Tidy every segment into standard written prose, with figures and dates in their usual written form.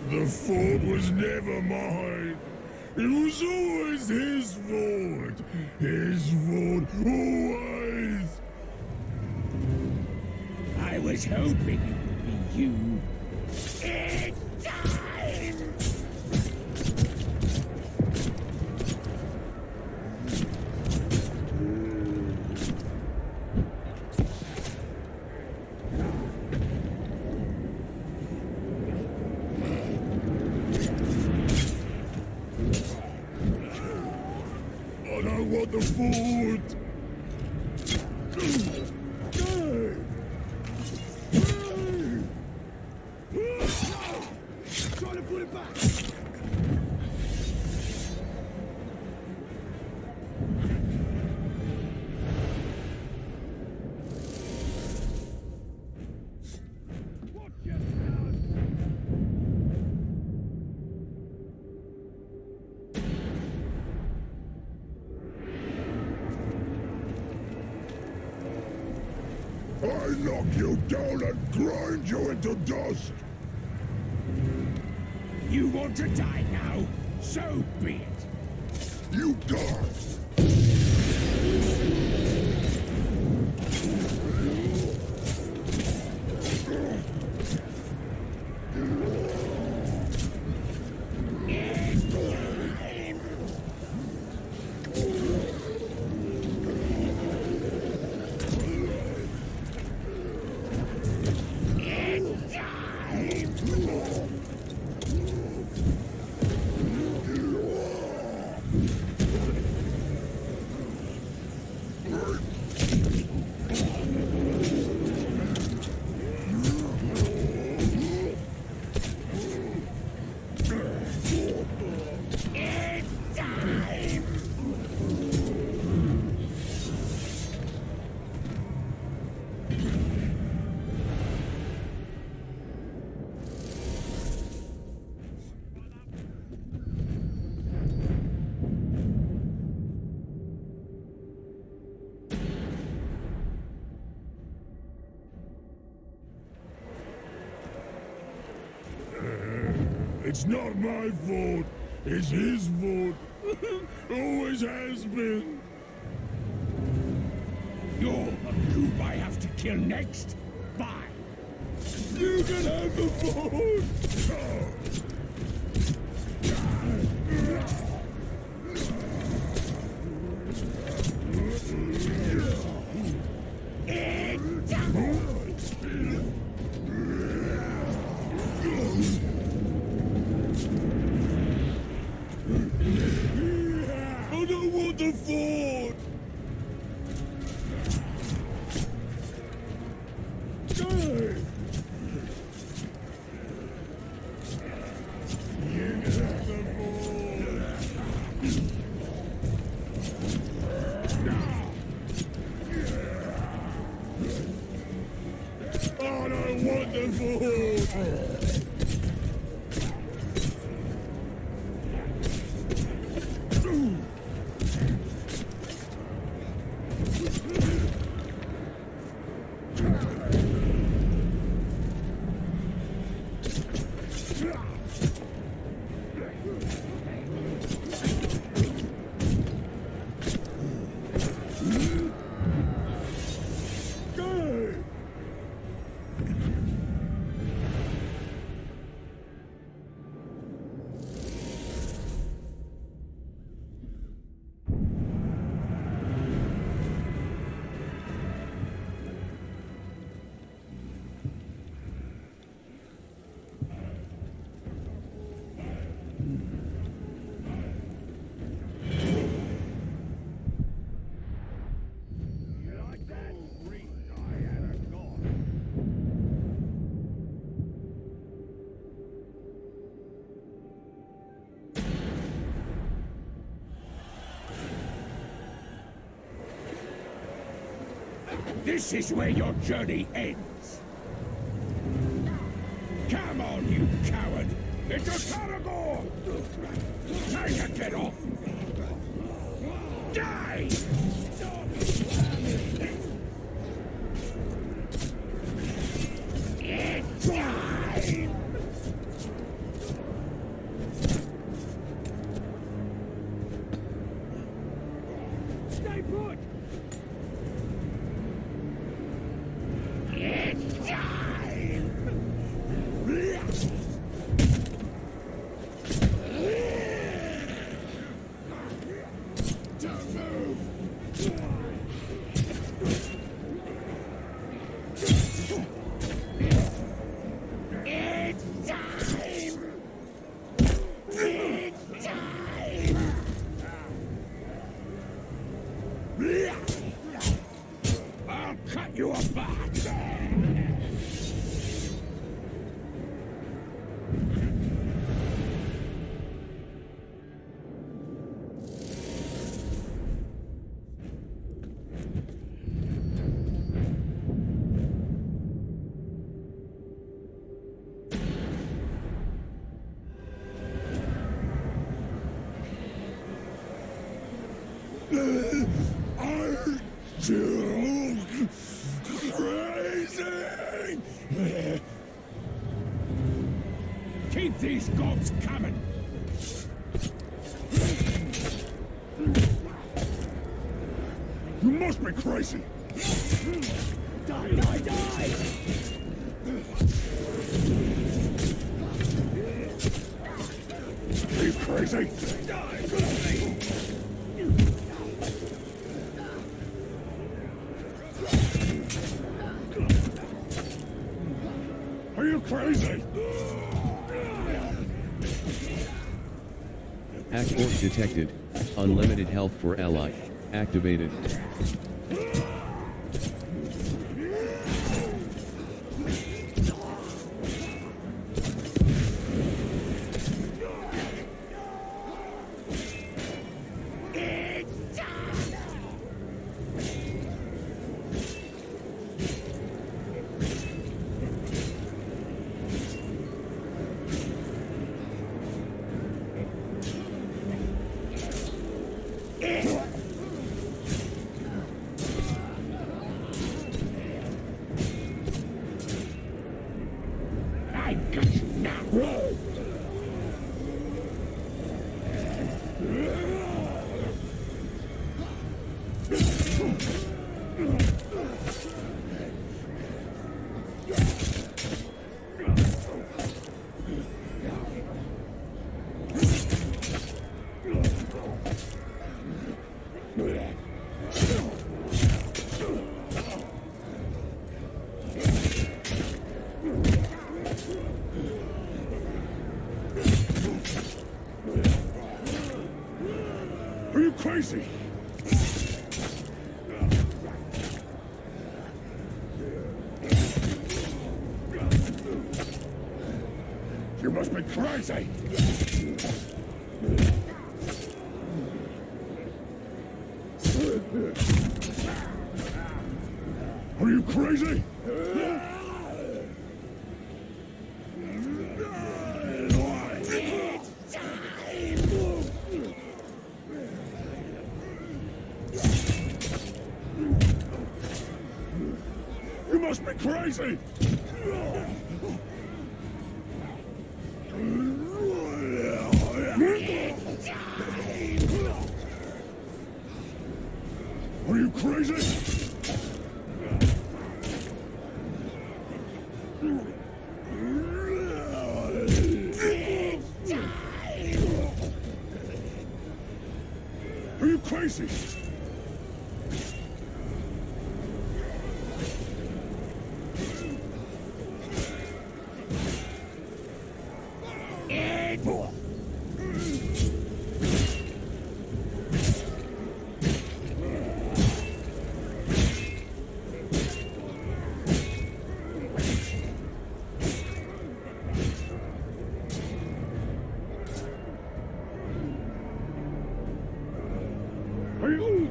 The fort was never mine. It was always his fort. His fort, always. I was hoping it would be you. It's time! I don't want the fort. Trying to put it back! I knock you down and grind you into dust. You want to die now? So be it. You die. It's not my fault. It's his fault. Always has been. You're the noob I have to kill next. Bye. You can have the fort. I don't want the fort. This is where your journey ends. Come on, you coward! It's a caragor! Try to get off! Die! It's time! I'll cut you apart! I'm still crazy! Keep these gods coming! You must be crazy! Die, die, die! Are you crazy? Die, quickly! Are you crazy? Orc detected. Unlimited health for ally. Activated. Are you crazy? You must be crazy! Are you crazy? You must be crazy! Are you crazy? Are you crazy? Are you...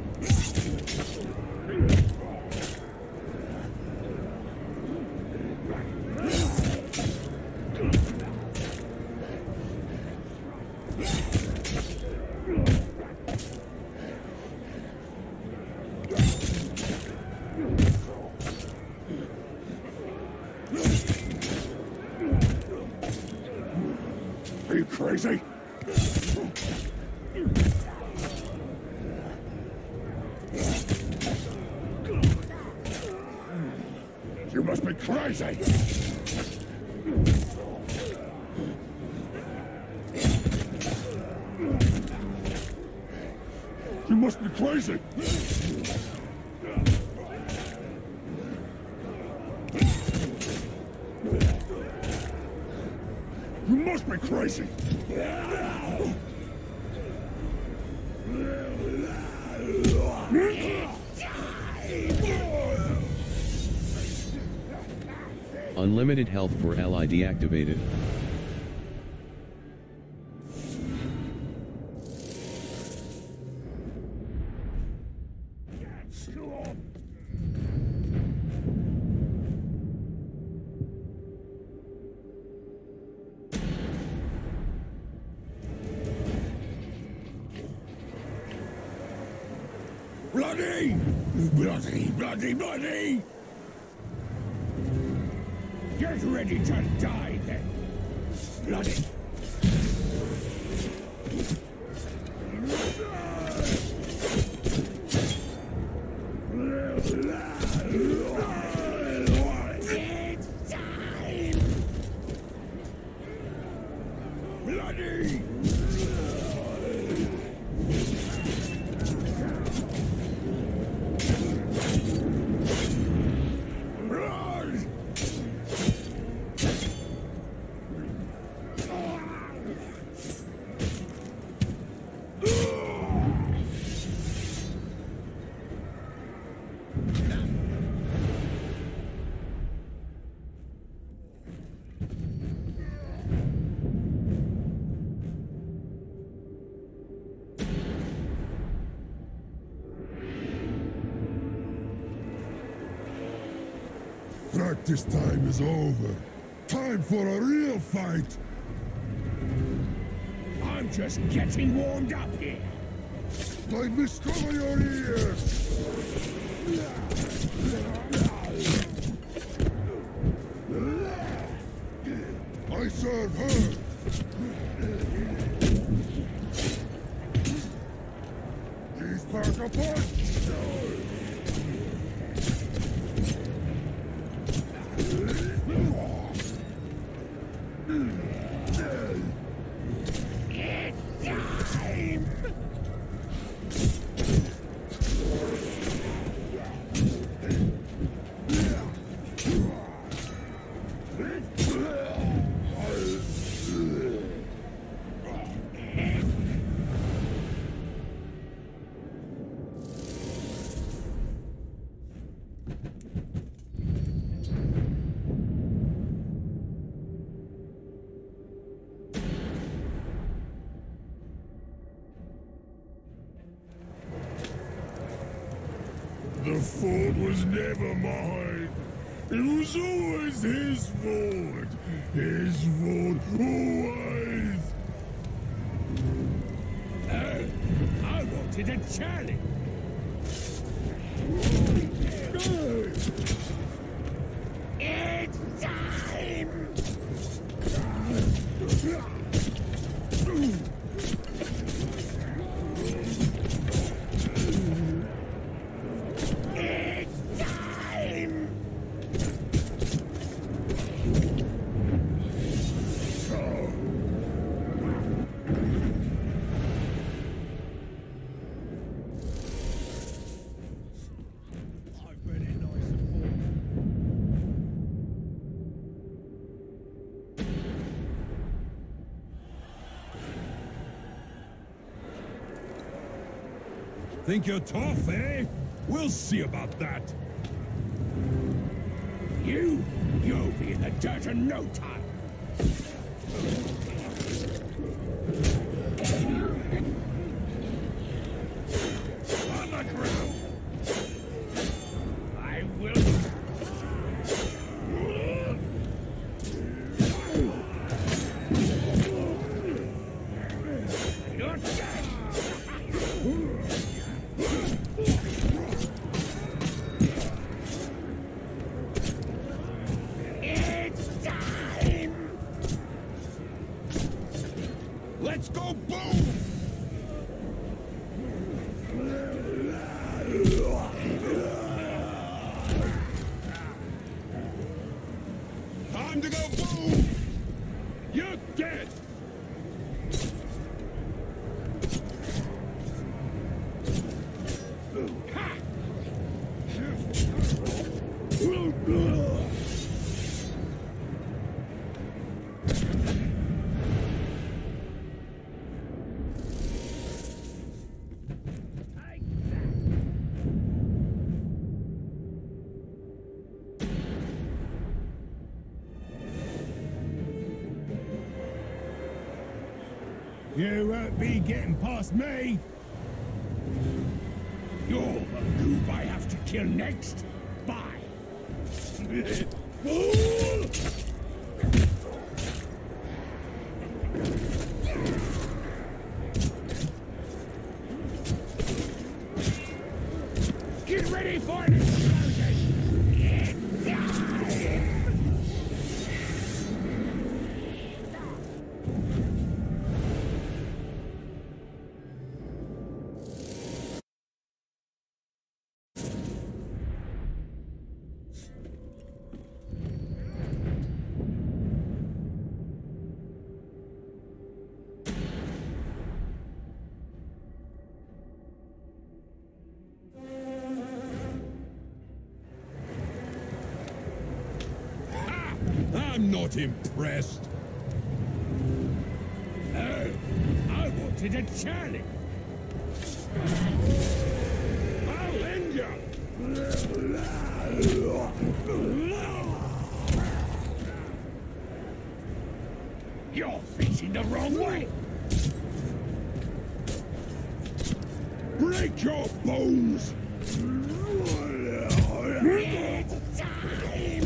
Are you crazy? You must be crazy! You must be crazy! You must be crazy! Unlimited health for ally deactivated. Bloody! Bloody, bloody, bloody! Get ready to die then! Bloody! It's time! Bloody! Practice time is over. Time for a real fight. I'm just getting warmed up here. I miscover your ears. I serve her. He's back a punch. The fort was never mine. It was always his fort. His fort, always. I wanted a challenge. It's time! Think you're tough, eh? We'll see about that. You'll be in the dirt in no time. On the ground. I will. You're dead. Let's go boom! Time to go boom! You're dead! Ha! You won't be getting past me! You're the noob I have to kill next! Bye! Fool! Get ready for an explosion! I'm not impressed. Oh, I wanted a challenge. I'll end you. You're facing the wrong way. Break your bones. It's time.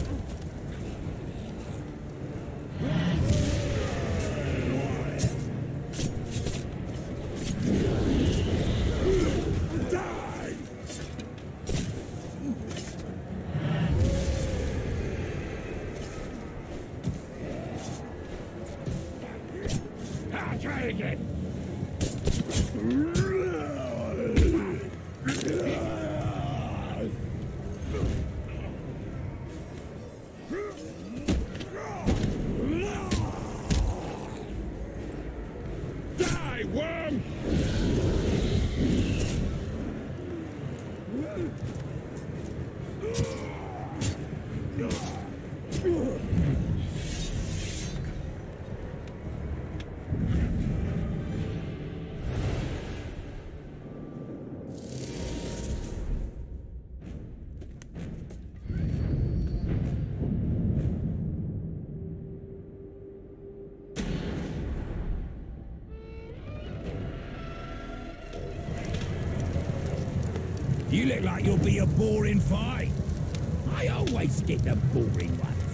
Try again. Die, worm! You look like you'll be a boring fight. I always get the boring ones.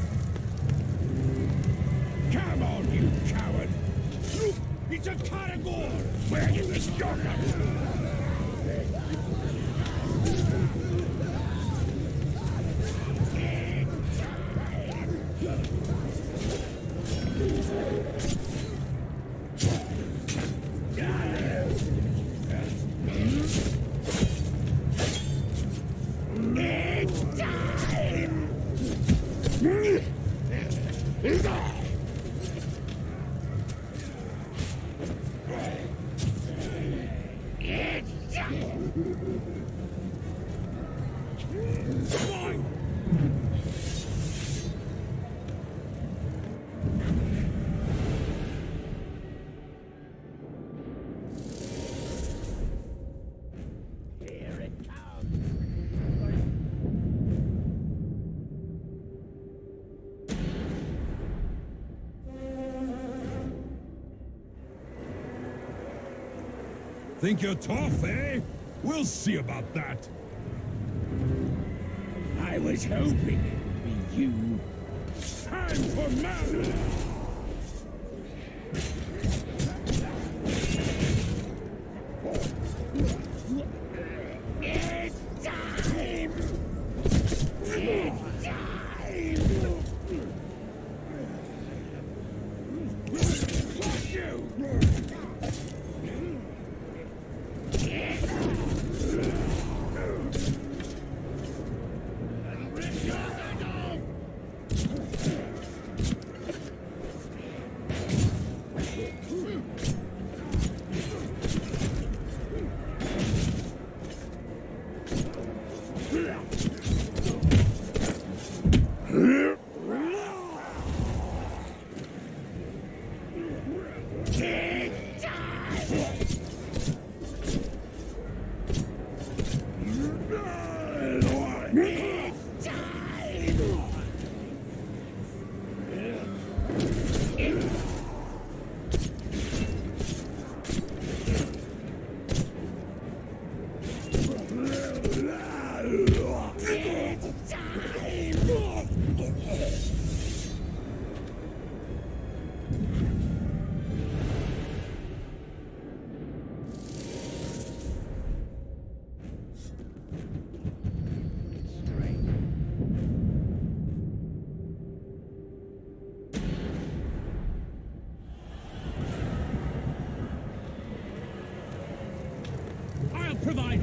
Come on, you coward! Look, it's a caragor! Where is this yonder? Think you're tough, eh? We'll see about that. I was hoping it would be you. Time for murder! It's time! It's time! Fuck you!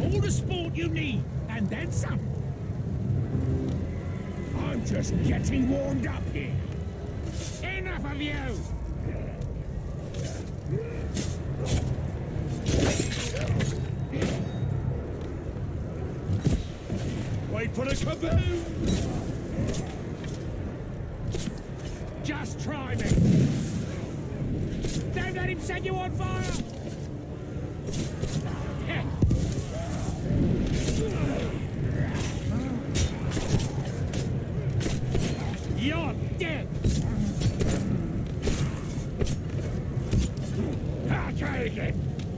all the sport you need, and then some. I'm just getting warmed up here. Enough of you! Wait for the kaboom! Just try me! Don't let him set you on fire! You're dead! I'll try again!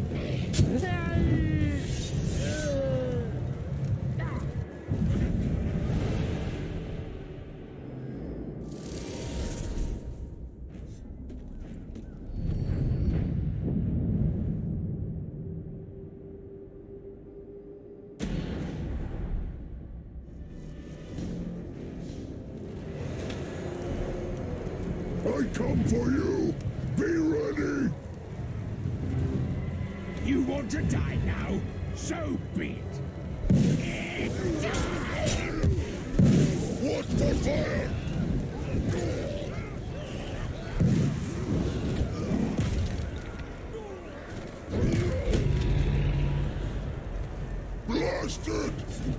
I come for you! Be ready! You want to die now? So be it! What for fire? Blast it!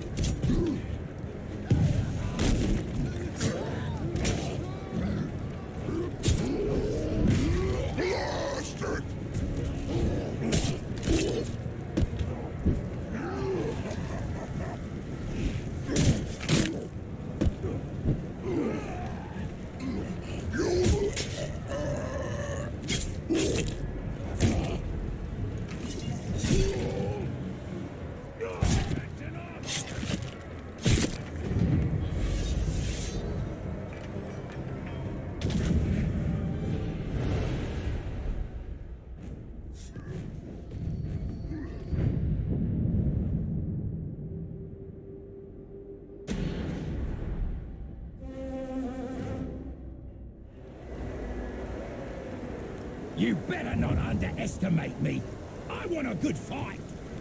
You better not underestimate me. I want a good fight.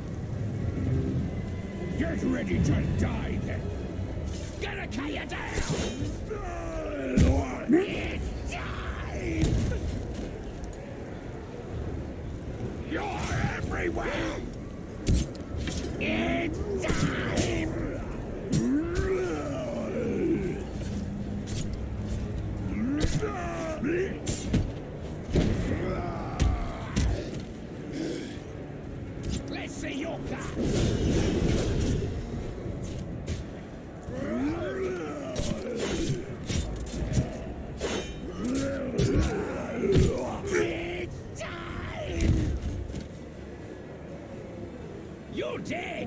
Get ready to die then. Gonna cut you down. It's time. You're everywhere. It's time. Let's see your gun. It's time. You're dead.